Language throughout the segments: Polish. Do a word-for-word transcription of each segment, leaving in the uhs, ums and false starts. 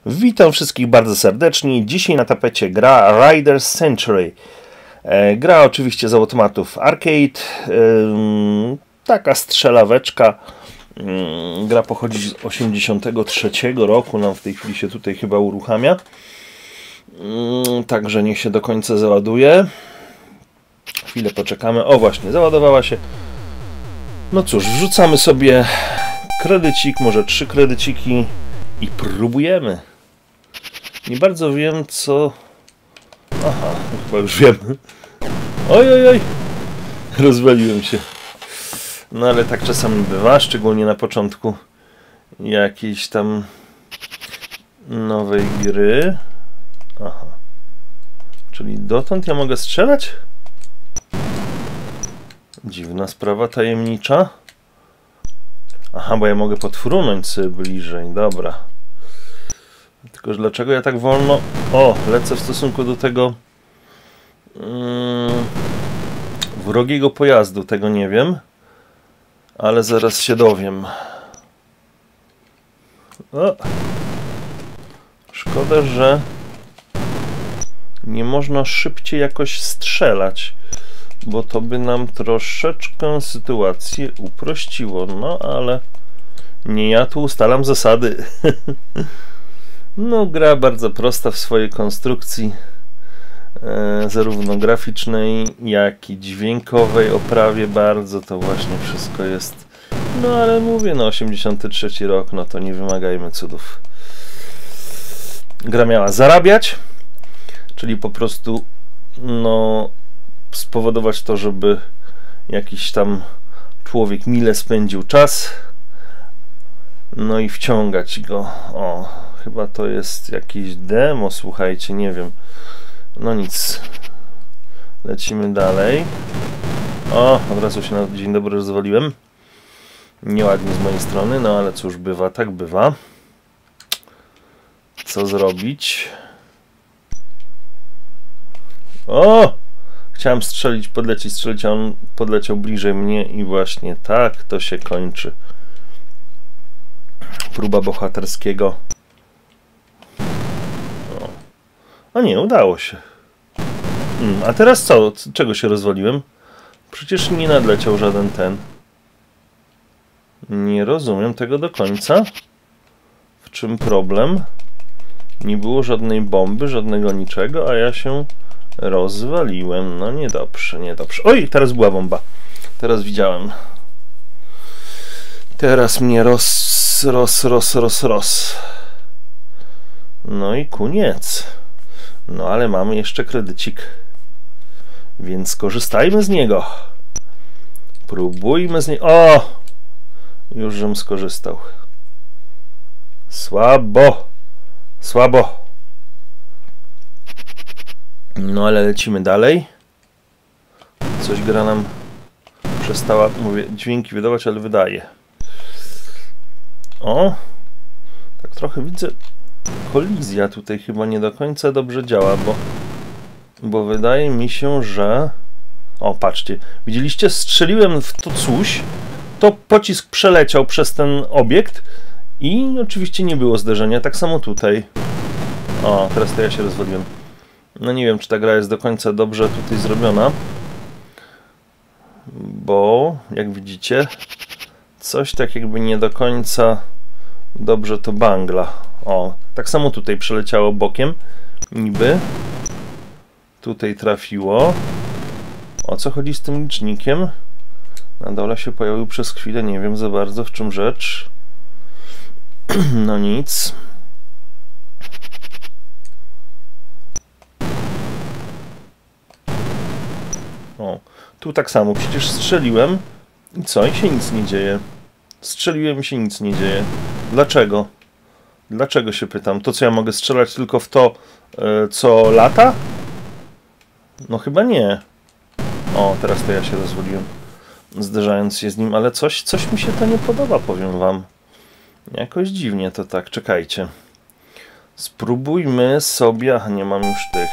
Witam wszystkich bardzo serdecznie. Dzisiaj na tapecie gra Riders Century. E, gra oczywiście z automatów arcade. E, taka strzelaweczka. E, gra pochodzi z osiemdziesiątego trzeciego roku. Nam w tej chwili się tutaj chyba uruchamia. E, także niech się do końca załaduje. Chwilę poczekamy. O właśnie, załadowała się. No cóż, wrzucamy sobie kredycik, może trzy kredyciki i próbujemy. Nie bardzo wiem, co... Aha, chyba już wiem. Oj, oj, oj. Rozwaliłem się. No ale tak czasami bywa, szczególnie na początku jakiejś tam nowej gry. Aha. Czyli dotąd ja mogę strzelać? Dziwna sprawa, tajemnicza. Aha, bo ja mogę podfrunąć sobie bliżej, dobra. Tylko, że dlaczego ja tak wolno... O, lecę w stosunku do tego hmm, wrogiego pojazdu, tego nie wiem. Ale zaraz się dowiem. O. Szkoda, że nie można szybciej jakoś strzelać, bo to by nam troszeczkę sytuację uprościło. No, ale nie ja tu ustalam zasady. No, gra bardzo prosta w swojej konstrukcji, e, zarówno graficznej, jak i dźwiękowej, oprawie bardzo to właśnie wszystko jest. No, ale mówię, no osiemdziesiąty trzeci rok, no to nie wymagajmy cudów. Gra miała zarabiać, czyli po prostu no spowodować to, żeby jakiś tam człowiek mile spędził czas, no i wciągać go. O, chyba to jest jakieś demo, słuchajcie, nie wiem. No nic. Lecimy dalej. O, od razu się na dzień dobry rozwaliłem. Nieładnie z mojej strony, no ale cóż, bywa, tak bywa. Co zrobić? O! Chciałem strzelić, podlecieć, strzelić, a on podleciał bliżej mnie i właśnie tak to się kończy. Próba bohaterskiego. O, a nie, udało się. Hmm, a teraz co? Czego się rozwaliłem? Przecież nie nadleciał żaden ten. Nie rozumiem tego do końca. W czym problem? Nie było żadnej bomby, żadnego niczego, a ja się rozwaliłem. No niedobrze, niedobrze. Oj, teraz była bomba. Teraz widziałem. Teraz mnie roz, roz, roz, roz, roz. No i koniec. No ale mamy jeszcze kredycik. Więc korzystajmy z niego. Próbujmy z niego. O! Już żem skorzystał. Słabo. Słabo. No ale lecimy dalej. Coś gra nam przestała, mówię, dźwięki wydawać, ale wydaje. O! Tak trochę widzę, kolizja tutaj chyba nie do końca dobrze działa, bo, bo wydaje mi się, że... O, patrzcie, widzieliście? Strzeliłem w to coś, to pocisk przeleciał przez ten obiekt i oczywiście nie było zderzenia. Tak samo tutaj. O, teraz to ja się rozwaliłem. No nie wiem, czy ta gra jest do końca dobrze tutaj zrobiona, bo jak widzicie, coś tak jakby nie do końca dobrze to bangla. O, tak samo tutaj przeleciało bokiem, niby. Tutaj trafiło. O co chodzi z tym licznikiem? Na dole się pojawił przez chwilę, nie wiem za bardzo w czym rzecz. No nic. O, tu tak samo, przecież strzeliłem i co? I się nic nie dzieje. Strzeliłem i się nic nie dzieje. Dlaczego? Dlaczego się pytam? To co, ja mogę strzelać tylko w to, yy, co lata? No chyba nie. O, teraz to ja się rozwaliłem, zderzając się z nim, ale coś, coś mi się to nie podoba, powiem wam. Jakoś dziwnie to tak, czekajcie. Spróbujmy sobie... Ach, nie mam już tych...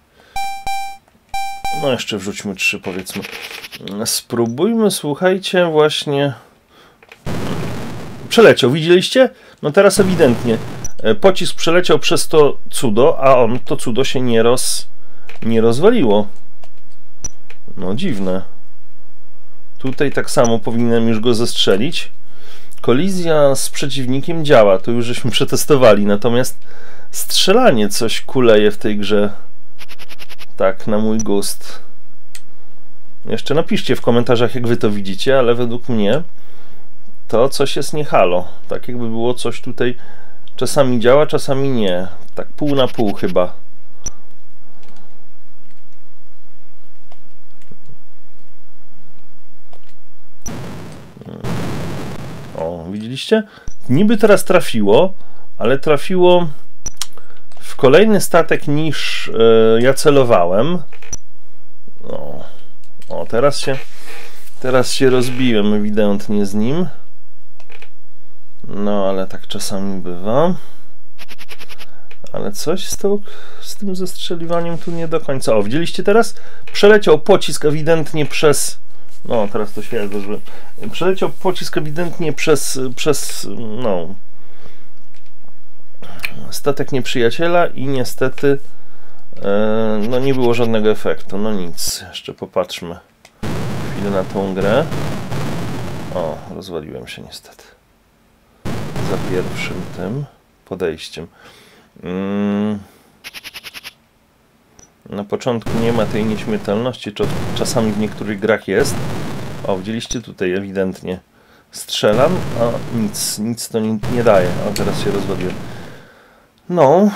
No jeszcze wrzućmy trzy, powiedzmy. Spróbujmy, słuchajcie, właśnie... Przeleciał, widzieliście? No teraz ewidentnie pocisk przeleciał przez to cudo, a on, to cudo się nie, roz, nie rozwaliło. No dziwne. Tutaj tak samo powinienem już go zestrzelić. Kolizja z przeciwnikiem działa, to już żeśmy przetestowali, natomiast strzelanie coś kuleje w tej grze. Tak, na mój gust. Jeszcze napiszcie w komentarzach, jak wy to widzicie, ale według mnie to coś jest nie halo. Tak jakby było coś tutaj, czasami działa, czasami nie. Tak pół na pół chyba. O, widzieliście? Niby teraz trafiło, ale trafiło w kolejny statek niż yy, ja celowałem. O, o, teraz się teraz się rozbiłem ewidentnie z nim. No, ale tak czasami bywa. Ale coś z, to, z tym zestrzeliwaniem tu nie do końca. O, widzieliście teraz? Przeleciał pocisk ewidentnie przez... No, teraz to się zdarzyło. Przeleciał pocisk ewidentnie przez, przez no, statek nieprzyjaciela i niestety e, no nie było żadnego efektu. No nic, jeszcze popatrzmy chwilę na tą grę. O, rozwaliłem się niestety. Za pierwszym tym podejściem. Mm. Na początku nie ma tej nieśmiertelności, to czasami w niektórych grach jest. O, widzieliście tutaj ewidentnie. Strzelam, a nic, nic to nie, nie daje. O, teraz się rozwaliłem. No.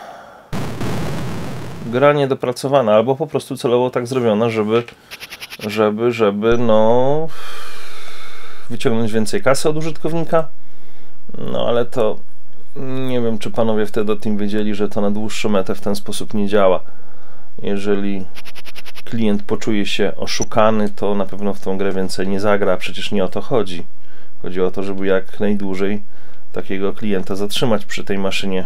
Gra niedopracowana, albo po prostu celowo tak zrobiona, żeby, żeby, żeby, no, wyciągnąć więcej kasy od użytkownika. No, ale to nie wiem, czy panowie wtedy o tym wiedzieli, że to na dłuższą metę w ten sposób nie działa. Jeżeli klient poczuje się oszukany, to na pewno w tą grę więcej nie zagra, a przecież nie o to chodzi. Chodzi o to, żeby jak najdłużej takiego klienta zatrzymać przy tej maszynie.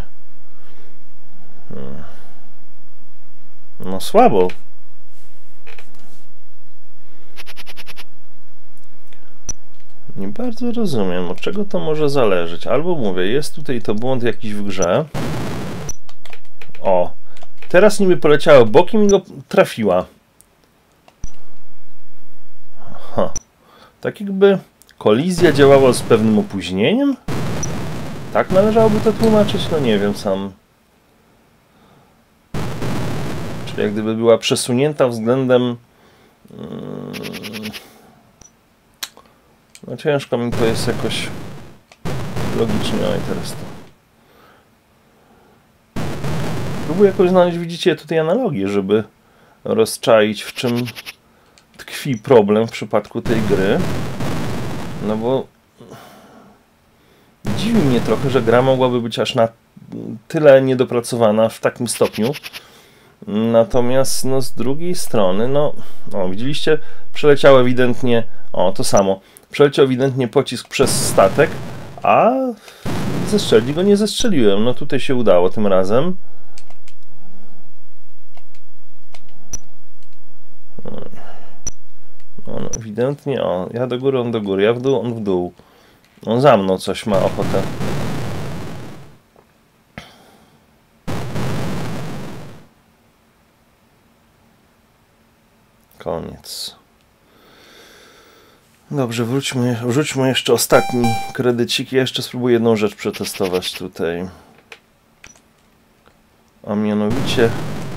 No słabo. Nie bardzo rozumiem, od czego to może zależeć. Albo mówię, jest tutaj to błąd jakiś w grze. O, teraz niby poleciała bokiem i go trafiła. Aha. Tak jakby kolizja działała z pewnym opóźnieniem? Tak należałoby to tłumaczyć? No nie wiem sam. Czyli jak gdyby była przesunięta względem... No ciężko mi to jest jakoś logicznie. Oj, teraz to... Próbuję jakoś znaleźć, widzicie, tutaj analogię, żeby rozczaić, w czym tkwi problem w przypadku tej gry. No bo dziwi mnie trochę, że gra mogłaby być aż na tyle niedopracowana w takim stopniu. Natomiast no, z drugiej strony, no, o, widzieliście, przeleciał ewidentnie, o, to samo, przeleciał ewidentnie pocisk przez statek, a zestrzelić go nie zestrzeliłem. No tutaj się udało tym razem. No, no, ewidentnie, o, ja do góry, on do góry, ja w dół, on w dół. On za mną coś ma ochotę. Koniec. Dobrze, wróćmy, rzućmy jeszcze ostatni kredycik. Ja jeszcze spróbuję jedną rzecz przetestować tutaj. A mianowicie...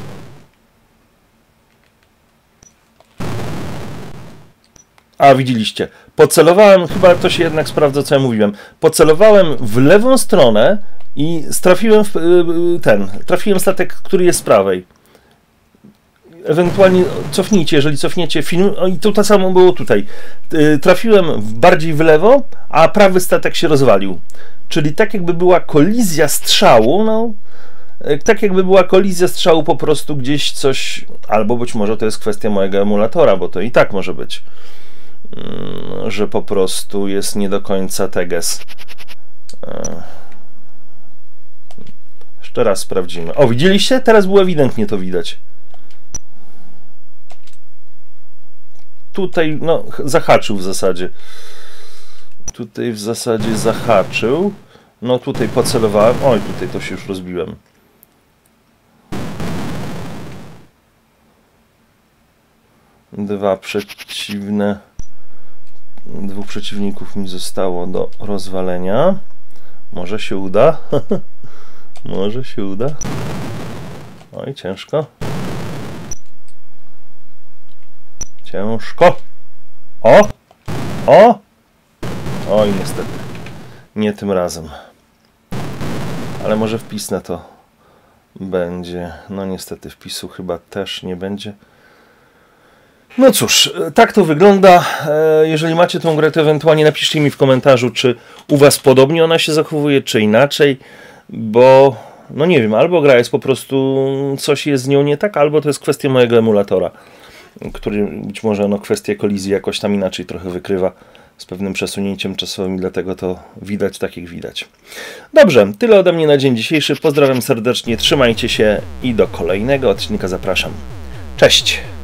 A, widzieliście. Pocelowałem, chyba to się jednak sprawdza, co ja mówiłem. Pocelowałem w lewą stronę i trafiłem w ten, trafiłem statek, który jest z prawej. Ewentualnie cofnijcie, jeżeli cofniecie film. O, i to to samo było tutaj. Trafiłem bardziej w lewo, a prawy statek się rozwalił. Czyli tak jakby była kolizja strzału, no... Tak jakby była kolizja strzału, po prostu gdzieś coś... Albo być może to jest kwestia mojego emulatora, bo to i tak może być. Że po prostu jest nie do końca teges. Jeszcze raz sprawdzimy. O, widzieliście? Teraz było ewidentnie to widać. Tutaj, no, zahaczył w zasadzie. Tutaj w zasadzie zahaczył. No tutaj pocelowałem. Oj, tutaj to się już rozbiłem. Dwa przeciwne... Dwóch przeciwników mi zostało do rozwalenia. Może się uda. Może się uda. Oj, ciężko. Ciężko. O! O! Oj, niestety. Nie tym razem. Ale może wpisne to będzie. No niestety wpisu chyba też nie będzie. No cóż, tak to wygląda. Jeżeli macie tą grę, to ewentualnie napiszcie mi w komentarzu, czy u was podobnie ona się zachowuje, czy inaczej, bo no nie wiem, albo gra jest po prostu, coś jest z nią nie tak, albo to jest kwestia mojego emulatora, który być może no kwestię kolizji jakoś tam inaczej trochę wykrywa z pewnym przesunięciem czasowym i dlatego to widać tak jak widać. Dobrze, tyle ode mnie na dzień dzisiejszy. Pozdrawiam serdecznie, trzymajcie się i do kolejnego odcinka zapraszam. Cześć!